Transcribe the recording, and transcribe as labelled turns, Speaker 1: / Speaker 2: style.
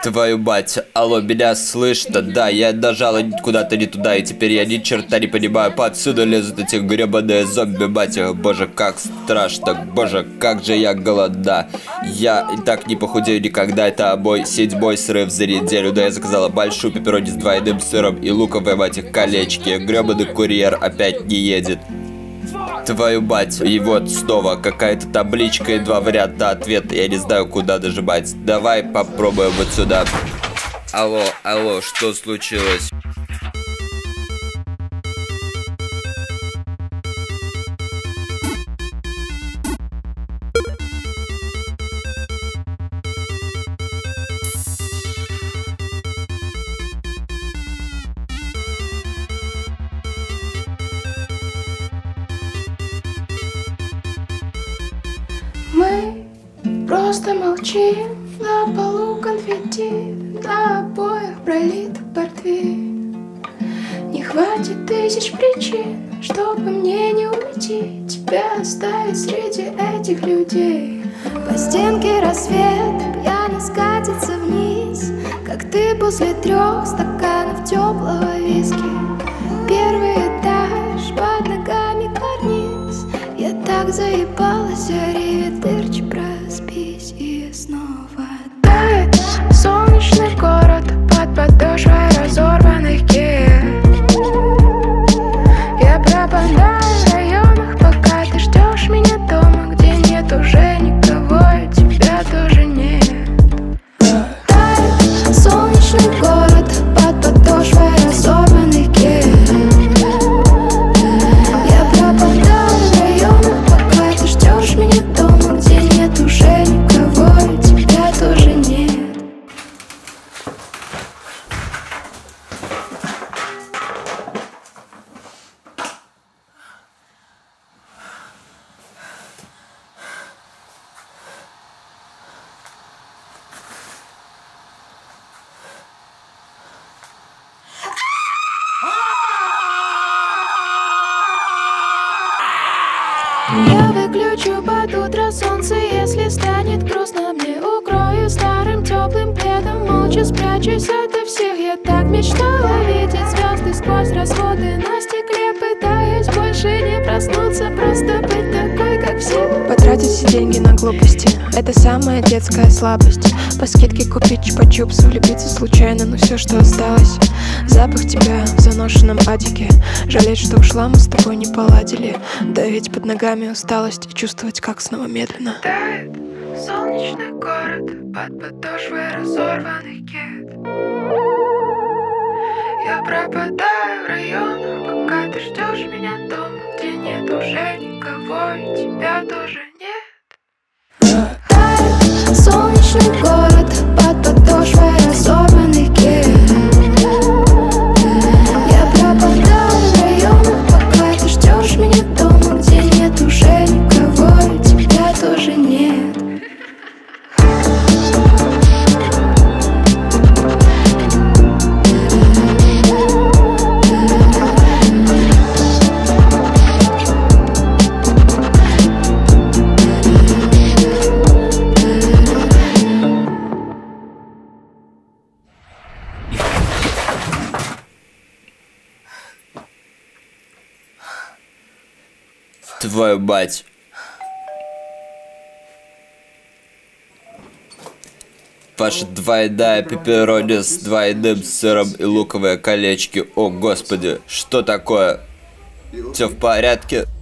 Speaker 1: Твою мать, алло, меня слышно? Да, я нажал куда-то не туда, и теперь я ни черта не понимаю. Повсюду лезут эти гребаные зомби, мать их. Боже, как страшно, боже, как же я голодна. Я и так не похудею никогда, это мой 7-й срыв за неделю. Да, я заказала большую пепперони с двойным сыром и луковые, мать их, колечки. Гребаный курьер опять не едет. Твою мать, и вот снова какая-то табличка и 2 варианта ответа. Я не знаю, куда нажимать. Давай попробуем вот сюда. Алло, алло, что случилось?
Speaker 2: Мы просто молчим, на полу конфетти, на обоях пролит портвейн. Не хватит 1000 причин, чтобы мне не уйти, тебя оставить среди этих людей. По стенке рассвет пьяно скатится вниз, как ты после 3 стаканов теплого виски. Первый этаж, под ногами карниз. Я так заебалась, аривидерчи, проспись. И снова тает солнечный город под подошвой разорванных кед. Я пропадаю в районах, пока ты ждешь меня дома, где нет уже никого, и тебя тоже нет. Тает солнечный город под подошвой разорванных кед. Я пропадаю в районах, пока ты ждешь меня дома, где нет уже никого, и тебя тоже нет. Я выключу под утро солнце, если станет грустно мне. Укрою старым теплым пледом, молча спрячусь ото всех. Я так мечтала видеть звезды сквозь расходы на стекле. Пытаюсь больше не проснуться, просто быть такой, как все.
Speaker 3: Потратить все деньги на глупости — это самая детская слабость. По скидке купить чупа-чупс, влюбиться случайно, но все, что осталось — запах тебя в заношенном адике. Жалеть, что ушла, мы с тобой не поладили. Давить под ногами усталость и чувствовать, как снова медленно
Speaker 2: Тает солнечный город под подошвой разорванных кед. Я пропадаю в районах, пока ты ждешь меня дома, где нет уже никого, и тебя тоже нет. Тает солнечный город под подошвой разорванных кед. Я пропадаю в районах, пока ты ждешь меня дома, где нет уже никого, и тебя тоже нет.
Speaker 1: Твою мать. Ваша двойная пепперони с двойным сыром и луковые колечки. О, господи, что такое? Все в порядке?